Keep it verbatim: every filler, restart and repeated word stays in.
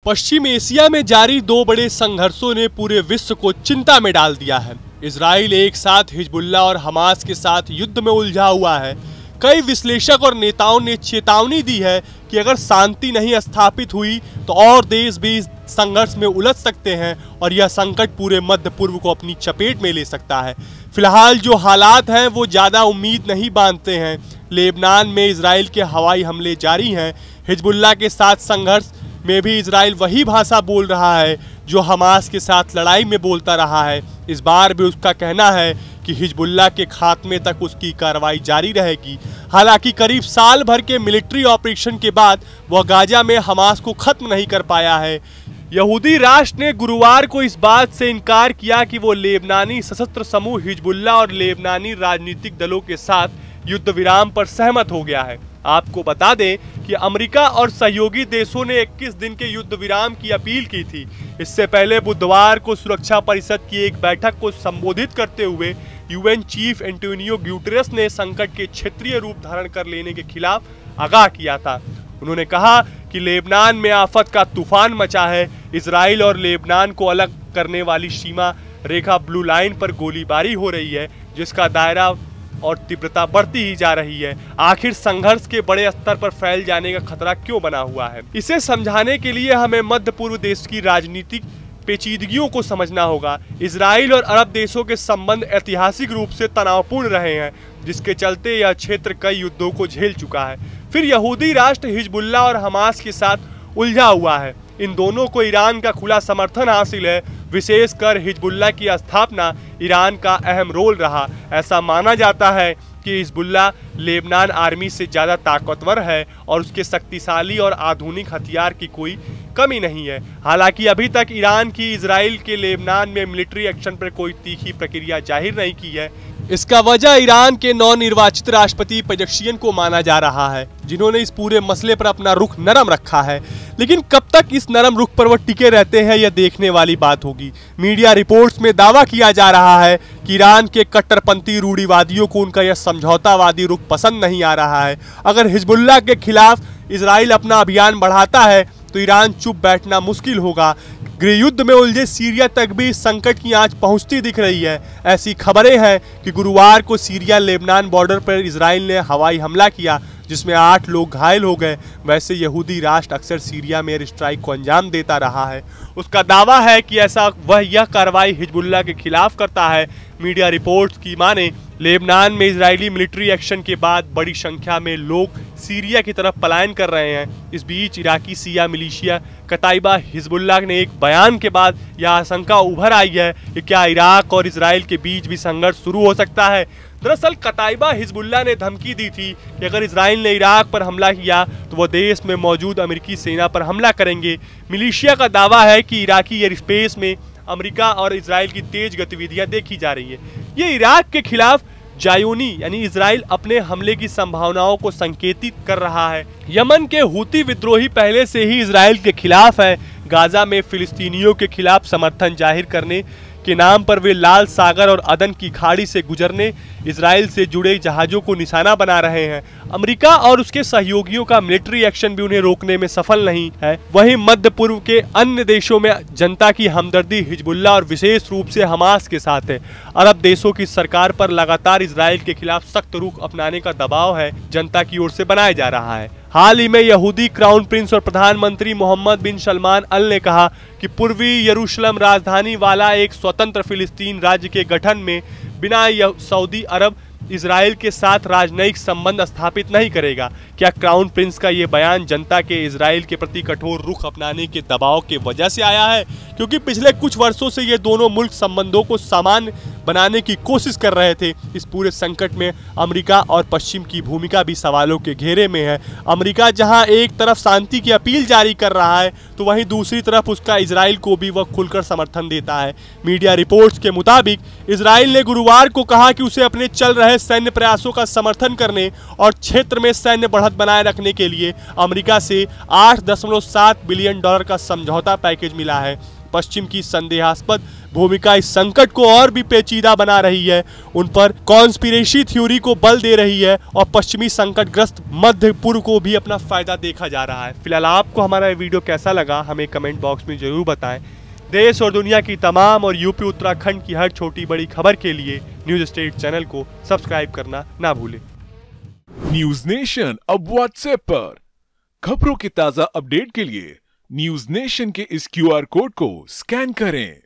पश्चिम Asia में जारी दो बड़े संघर्षों ने पूरे विश्व को चिंता में डाल दिया है। इजराइल एक साथ हिजबुल्लाह और हमास के साथ युद्ध में उलझा हुआ है। कई विश्लेषक और नेताओं ने चेतावनी दी है कि अगर शांति नहीं स्थापित हुई तो और देश भी इस संघर्ष में उलझ सकते हैं और यह संकट पूरे मध्य पूर्व को अपनी चपेट में ले सकता है। फिलहाल जो हालात हैं वो ज़्यादा उम्मीद नहीं बांधते हैं। लेबनान में इजराइल के हवाई हमले जारी हैं। हिजबुल्लाह के साथ संघर्ष में भी इजराइल वही भाषा बोल रहा है जो हमास के साथ लड़ाई में बोलता रहा है। इस बार भी उसका कहना है कि हिजबुल्लाह के खात्मे तक उसकी कार्रवाई जारी रहेगी। हालांकि करीब साल भर के मिलिट्री ऑपरेशन के बाद वह गाजा में हमास को खत्म नहीं कर पाया है। यहूदी राष्ट्र ने गुरुवार को इस बात से इनकार किया कि वो लेबनानी सशस्त्र समूह हिजबुल्लाह और लेबनानी राजनीतिक दलों के साथ युद्ध विराम पर सहमत हो गया है। आपको बता दें कि अमेरिका और सहयोगी देशों ने इक्कीस दिन के युद्ध विराम की अपील की थी। इससे पहले बुधवार को सुरक्षा परिषद की एक बैठक को संबोधित करते हुए यूएन चीफ एंटोनियो गुटेरेस ने संकट के क्षेत्रीय रूप धारण कर लेने के खिलाफ आगाह किया था। उन्होंने कहा कि लेबनान में आफत का तूफान मचा है। इजराइल और लेबनान को अलग करने वाली सीमा रेखा ब्लू लाइन पर गोलीबारी हो रही है, जिसका दायरा और तीव्रता बढ़ती ही जा रही है। आखिर संघर्ष के बड़े स्तर पर फैल जाने का खतरा क्यों बना हुआ है? इसे समझाने के लिए हमें मध्य पूर्व देश की राजनीतिक पेचीदगियों को समझना होगा। इजराइल और अरब देशों के संबंध ऐतिहासिक रूप से तनावपूर्ण रहे हैं, जिसके चलते यह क्षेत्र कई युद्धों को झेल चुका है। फिर यहूदी राष्ट्र हिजबुल्लाह और हमास के साथ उलझा हुआ है। इन दोनों को ईरान का खुला समर्थन हासिल है। विशेषकर हिजबुल्लाह की स्थापना ईरान का अहम रोल रहा। ऐसा माना जाता है कि हिजबुल्लाह लेबनान आर्मी से ज़्यादा ताकतवर है और उसके शक्तिशाली और आधुनिक हथियार की कोई कमी नहीं है। हालांकि अभी तक ईरान की इजराइल के लेबनान में मिलिट्री एक्शन पर कोई तीखी प्रक्रिया जाहिर नहीं की है। इसका वजह ईरान के नवनिर्वाचित राष्ट्रपति पेजेश्कियान को माना जा रहा है, जिन्होंने इस पूरे मसले पर अपना रुख नरम रखा है। लेकिन कब तक इस नरम रुख पर वो टिके रहते हैं, यह देखने वाली बात होगी। मीडिया रिपोर्ट्स में दावा किया जा रहा है कि ईरान के कट्टरपंथी रूढ़िवादियों को उनका यह समझौतावादी रुख पसंद नहीं आ रहा है। अगर हिजबुल्लाह के खिलाफ इजराइल अपना अभियान बढ़ाता है तो ईरान चुप बैठना मुश्किल होगा। गृह युद्ध में उलझे सीरिया तक भी इस संकट की आंच पहुंचती दिख रही है। ऐसी खबरें हैं कि गुरुवार को सीरिया लेबनान बॉर्डर पर इजराइल ने हवाई हमला किया, जिसमें आठ लोग घायल हो गए। वैसे यहूदी राष्ट्र अक्सर सीरिया में एयर स्ट्राइक को अंजाम देता रहा है। उसका दावा है कि ऐसा वह यह कार्रवाई हिजबुल्लाह के खिलाफ करता है। मीडिया रिपोर्ट्स की माने लेबनान में इजरायली मिलिट्री एक्शन के बाद बड़ी संख्या में लोग सीरिया की तरफ पलायन कर रहे हैं। इस बीच Iraqi Shia militia Kataib Hezbollah ने एक बयान के बाद यह आशंका उभर आई है कि क्या इराक और इजराइल के बीच भी संघर्ष शुरू हो सकता है। दरअसल कताइबा हिजबुल्लाह ने धमकी दी थी कि अगर इजराइल ने इराक पर हमला किया तो वह देश में मौजूद अमेरिकी सेना पर हमला करेंगे। मिलिशिया का दावा है कि इराकी एयर स्पेस में अमेरिका और इजराइल की तेज गतिविधियां देखी जा रही है। ये इराक के खिलाफ जायोनी यानी इजराइल अपने हमले की संभावनाओं को संकेतित कर रहा है। यमन के हूती विद्रोही पहले से ही इजराइल के खिलाफ है। गाजा में फिलिस्तीनियों के खिलाफ समर्थन जाहिर करने के नाम पर वे लाल सागर और अदन की खाड़ी से गुजरने इजराइल से जुड़े जहाजों को निशाना बना रहे हैं। अमेरिका और उसके सहयोगियों का मिलिट्री एक्शन भी उन्हें रोकने में सफल नहीं है। वहीं मध्य पूर्व के अन्य देशों में जनता की हमदर्दी हिजबुल्लाह और विशेष रूप से हमास के साथ है। अरब देशों की सरकार पर लगातार इजराइल के खिलाफ सख्त रुख अपनाने का दबाव है जनता की ओर से बनाया जा रहा है। हाल ही में यहूदी क्राउन प्रिंस और प्रधानमंत्री मोहम्मद बिन सलमान अल ने कहा कि पूर्वी यरूशलेम राजधानी वाला एक स्वतंत्र फिलिस्तीन राज्य के गठन में बिना सऊदी अरब इजराइल के साथ राजनयिक संबंध स्थापित नहीं करेगा। क्या क्राउन प्रिंस का ये बयान जनता के इजराइल के प्रति कठोर रुख अपनाने के दबाव के वजह से आया है? क्योंकि पिछले कुछ वर्षों से ये दोनों मुल्क संबंधों को सामान्य बनाने की कोशिश कर रहे थे। इस पूरे संकट में अमेरिका और पश्चिम की भूमिका भी सवालों के घेरे में है। अमेरिका जहां एक तरफ शांति की अपील जारी कर रहा है तो वहीं दूसरी तरफ उसका इजराइल को भी वह खुलकर समर्थन देता है। मीडिया रिपोर्ट्स के मुताबिक इजराइल ने गुरुवार को कहा कि उसे अपने चल रहे सैन्य प्रयासों का समर्थन करने और क्षेत्र में सैन्य बढ़त बनाए रखने के लिए अमेरिका से आठ दशमलव सात बिलियन डॉलर का समझौता पैकेज मिला है। पश्चिम की संदेहास्पद भूमिका इस संकट को और भी पेचीदा बना रही है, उन पर कॉन्स्पिरेसी थ्योरी को बल दे रही है और पश्चिमी संकटग्रस्त मध्य पूर्व को भी अपना फायदा देखा जा रहा है। फिलहाल आपको हमारा वीडियो कैसा लगा हमें कमेंट बॉक्स में जरूर बताएं। देश और दुनिया की तमाम और यूपी उत्तराखंड की हर छोटी बड़ी खबर के लिए न्यूज स्टेट चैनल को सब्सक्राइब करना ना भूलें। न्यूज नेशन अब व्हाट्सएप पर खबरों के ताजा अपडेट के लिए न्यूज नेशन के इस क्यूआर कोड को स्कैन करें।